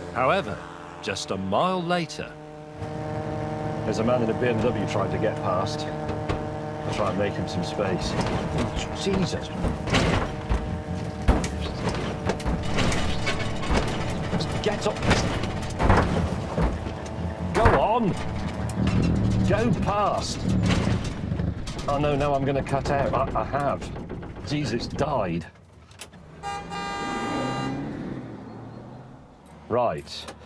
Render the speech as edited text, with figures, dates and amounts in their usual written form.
However, just a mile later... There's a man in a BMW trying to get past. I'll try and make him some space. Jesus. Get up. Go on. Go past. Oh no, now I'm going to cut out. I have. Jesus died. Right.